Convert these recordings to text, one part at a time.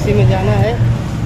किसी में जाना है।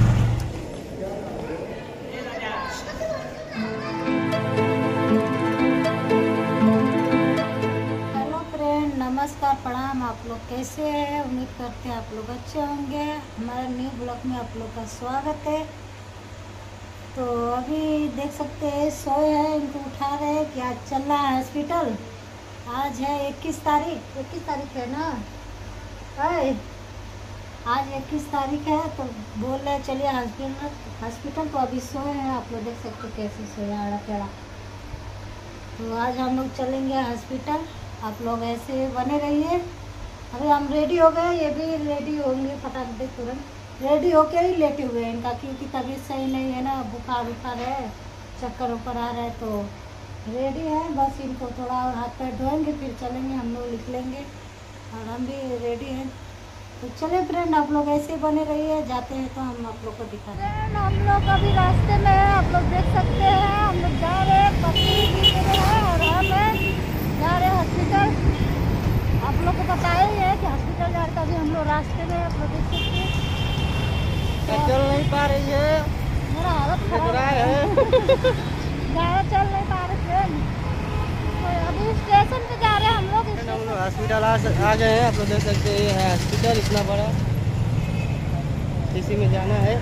हेलो फ्रेंड, नमस्कार, प्रणाम। आप लोग कैसे हैं? उम्मीद करते हैं आप लोग अच्छे होंगे। हमारे न्यू ब्लॉग में आप लोग का स्वागत है। तो अभी देख सकते हैं सोए हैं, इनको उठा रहे हैं कि आज चलना है हॉस्पिटल। आज है 21 तारीख है ना? है आज 21 तारीख है, तो बोल रहे चलिए हॉस्पिटल। तो अभी सोए हैं, आप लोग देख सकते कैसे सोए आड़ा टेढ़ा। तो आज हम लोग चलेंगे हॉस्पिटल, आप लोग ऐसे बने रहिए। अभी हम रेडी हो गए, ये भी रेडी होंगे फटाक दे तुरंत। रेडी होके ही लेटे हुए हैं इनका, क्योंकि तबीयत सही नहीं है ना, बुखार उखार है, चक्कर ऊपर आ रहा है। तो रेडी है, बस इनको थोड़ा और हाथ पैर धोएंगे, फिर चलेंगे, हम लोग निकलेंगे। और हम भी रेडी हैं, तो चले फ्रेंड, आप लोग ऐसे बने रहिए। जाते हैं तो हम आप लोग को दिखा रहे हैं। हम लोग अभी रास्ते में है, आप लोग देख सकते हैं। हम लोग जा रहे हैं, पति है और हम जा रहे हैं हॉस्पिटल। आप लोग को पता ही है कि हॉस्पिटल जा रहे, अभी हम लोग रास्ते में, आप लोग देख सकते हैं। चल नहीं पा रही है, मेरा हालत खराब है। ज़्यादा चल नहीं पा रहे थे। तो अभी स्टेशन पे जा रहे हैं हम लोग। हॉस्पिटल आ गए हैं, आप लोग देख सकते हैं। ये है हॉस्पिटल, इतना बड़ा, इसी में जाना है।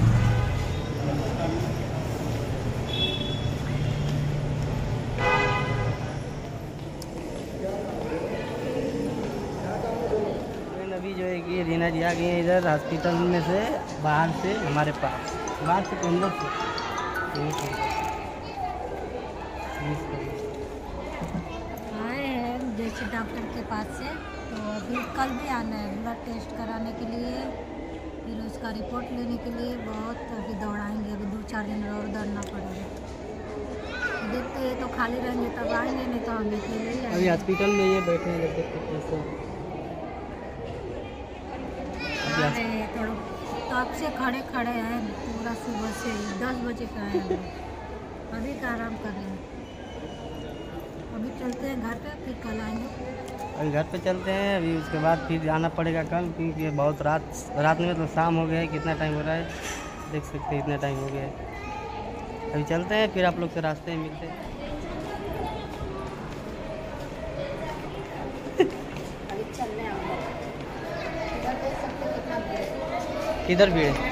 अभी जो है कि रीना जी आ गई है इधर हॉस्पिटल में से, बाहर से हमारे पास, बाहर से अंदर से आए हैं जैसे डॉक्टर के पास से। तो अभी कल भी आना है ब्लड टेस्ट कराने के लिए, फिर उसका रिपोर्ट लेने के लिए। बहुत अभी दौड़ाएंगे, अभी 2-4 दिन और दौड़ना पड़ेगा। देखते हैं, तो खाली रहेंगे तब आएंगे, नहीं तो हम अकेले ही अभी आएंगे। हॉस्पिटल में ये बैठे हैं, जब देखते आ रहे हैं थोड़ा, तब से खड़े हैं पूरा, सुबह से 10 बजे का है। अभी का आराम कर रहे हैं। अभी चलते हैं घर पे, फिर कल आएंगे। अभी घर पे चलते हैं, अभी उसके बाद फिर आना पड़ेगा कल, क्योंकि बहुत रात में मतलब शाम हो गया है। कितना टाइम हो रहा है देख सकते हैं, इतना टाइम हो गया है। अभी चलते हैं, फिर आप लोग से रास्ते में मिलते हैं। अभी चल रहे हैं हम लोग। इधर देख सकते हैं कितना भीड़ है। किधर भीड़ है?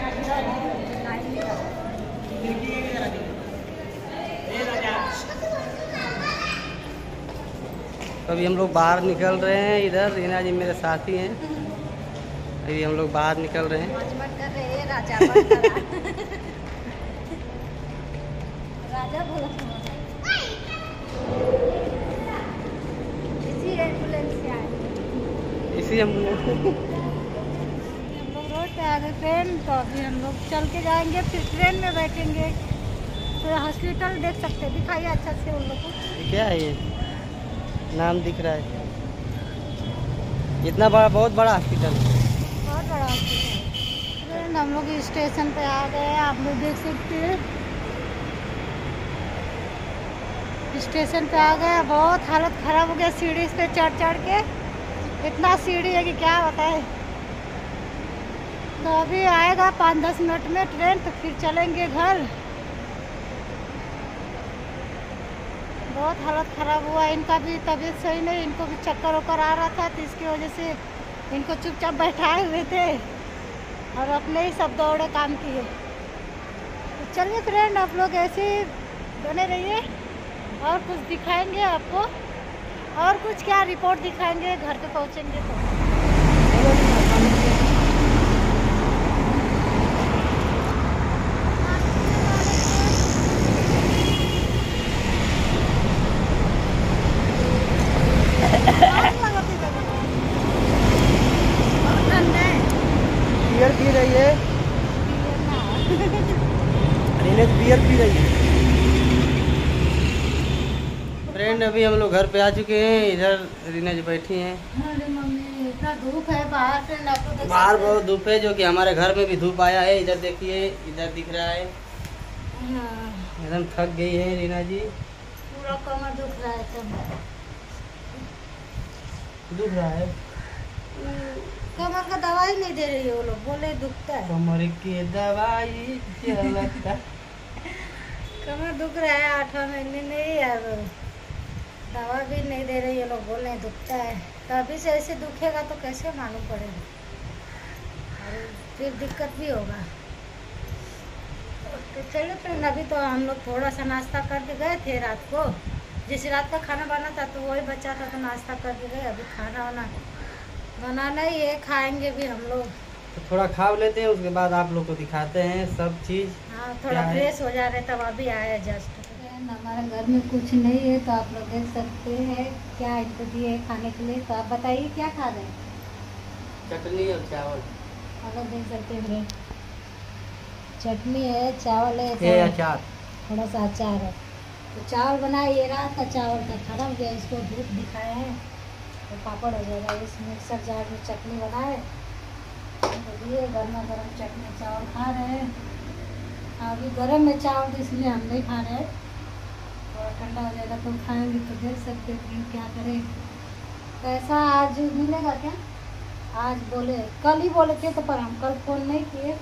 तो अभी हम लोग बाहर निकल रहे हैं। इधर रीना जी मेरे साथी हैं, अभी हम लोग बाहर निकल रहे हैं। मौज कर रहे हैं, राजा बन रहा। राजा बोलो, इसी एम्बुलेंस से आए। इसी हम लोग रोड पे आ गए फ्रेंड। तो अभी हम लोग चल के जाएंगे, फिर ट्रेन में बैठेंगे। तो हॉस्पिटल देख सकते हैं, दिखाइए अच्छा से उन लोग को। क्या है ये, नाम दिख रहा है, इतना बड़ा, बहुत बड़ा हॉस्पिटल, बहुत बड़ा हॉस्पिटल। फ्रेंड हम लोग स्टेशन पे आ गए, आप लोग देख सकते हैं। स्टेशन पे आ गए, बहुत हालत ख़राब हो गया सीढ़ी पे चढ़ के। इतना सीढ़ी है कि क्या बताए। तो अभी आएगा 5-10 मिनट में ट्रेन, तो फिर चलेंगे घर। बहुत हालत ख़राब हुआ, इनका भी तबीयत सही नहीं, इनको भी चक्कर वक्कर आ रहा था, तो इसकी वजह से इनको चुपचाप बैठाए हुए थे और अपने ही सब दौड़े काम किए। तो चलिए फ्रेंड, आप लोग ऐसे ही बने रहिए, और कुछ दिखाएंगे आपको, और कुछ क्या रिपोर्ट दिखाएंगे घर पे पहुंचेंगे तो। बियर पी रही है, रीना जी बियर पी रही है। फ्रेंड अभी हम लोग घर पे आ चुके हैं, इधर रीना जी बैठी हैं। अरे मम्मी, इतना धूप है बाहर से, बाहर बहुत धूप है, जो कि हमारे घर में भी धूप आया है। इधर देखिए, इधर दिख रहा है, एकदम थक गई है रीना जी। पूरा कमर दुख रहा है, सब दुख रहा है। कमर का दवाई नहीं दे रही है, वो लोग बोले दुखता है। कमर की दवाई चलता। कमर दुख रहा है 8वां महीने नहीं यार, दवा भी नहीं दे रही, ये लोग बोल रहे हैं दुखता है। तो अभी से ऐसे दुखेगा तो कैसे मालूम पड़ेगा, और फिर दिक्कत भी होगा। तो चलो फ्रेंड, अभी तो हम लोग थोड़ा सा नाश्ता करके गए थे रात को, जिस रात का खाना बना था तो वही बचा था, तो नाश्ता करके गए। अभी खाना वाना बनाना ही है, खाएंगे भी हम लोग। तो थोड़ा खा लेते हैं, उसके बाद आप लोग को दिखाते हैं सब चीज़। हाँ, थोड़ा फ्रेश हो जा रहे, तब अभी आए जस्ट। हमारे घर में कुछ नहीं है, तो आप लोग देख सकते हैं क्या इनको दिए खाने के लिए। तो आप बताइए क्या खा रहे हैं? चटनी और चावल। आप लोग देख सकते हैं, चटनी है, चावल है, ये अचार, थोड़ा सा अचार है। तो चावल बनाए, ये रात का चावल का खराब हो गया, इसको धूप दिखाए हैं तो पापड़ हो जाएगा। इस मिक्सर जार में चटनी बनाए, तो ये गर्मा गर्म चटनी चावल खा रहे हैं। अभी गर्म में चावल, इसलिए हम नहीं खा रहे हैं, थोड़ा ठंडा हो जाएगा तो खाएंगे। तो देख सकते हैं क्या करें। पैसा आज मिलेगा क्या? आज बोले, कल ही बोले थे, तो पर हम कल फ़ोन नहीं किए,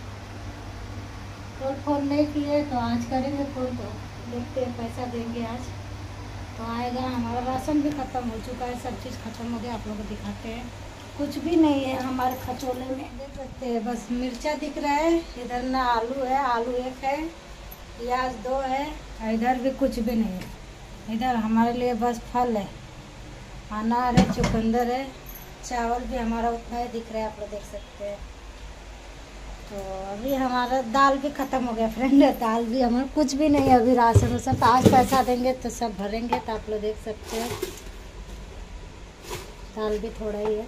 तो आज करेंगे फ़ोन। तो देखते हैं, पैसा देंगे आज तो आएगा। हमारा राशन भी ख़त्म हो चुका है, सब चीज़ ख़त्म हो गया। आप लोगों को दिखाते हैं, कुछ भी नहीं है हमारे खचोले में, देख सकते हैं। बस मिर्चा दिख रहा है, इधर ना आलू है, आलू 1 है, प्याज 2 है, इधर भी कुछ भी नहीं है। इधर हमारे लिए बस फल है, अनार है, चुकंदर है, चावल भी हमारा उतना ही दिख रहा है, आप लोग देख सकते हैं। तो अभी हमारा दाल भी ख़त्म हो गया फ्रेंड, दाल भी हमारा कुछ भी नहीं है अभी राशन वाशन। तो आज पैसा देंगे तो सब भरेंगे। तो आप लोग देख सकते हैं, दाल भी थोड़ा ही है।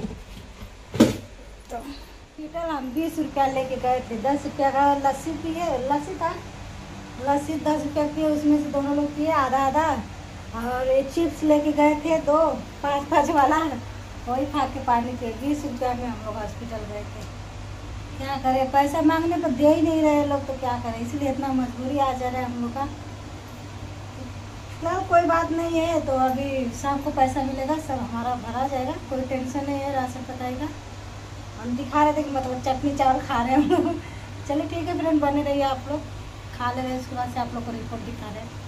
तो फिलहाल हम 20 रुपया लेके गए थे, 10 रुपया का लस्सी पिए, लस्सी था, लस्सी 10 रुपया पिए, उसमें से दोनों लोग पिए आधा आधा। और ये चिप्स लेके गए थे 2 5-5 वाला, वही खा के पानी पिए। 20 रुपया में हम लोग हॉस्पिटल गए थे। क्या करें, पैसा मांगने पर दे ही नहीं रहे लोग, तो क्या करें, इसलिए इतना मजबूरी आ जा रहा है हम लोग का। फिलहाल कोई बात नहीं है, तो अभी शाम को पैसा मिलेगा, सब हमारा भरा जाएगा, कोई टेंशन नहीं है, राशन बताएगा। हम दिखा रहे थे कि मतलब चटनी चावल खा रहे हैं हम लोग। चलिए ठीक है फ्रेंड, बने रहिए आप लोग, खा ले रहे हैं, उसके बाद से आप लोग को रिपोर्ट दिखा रहे हैं।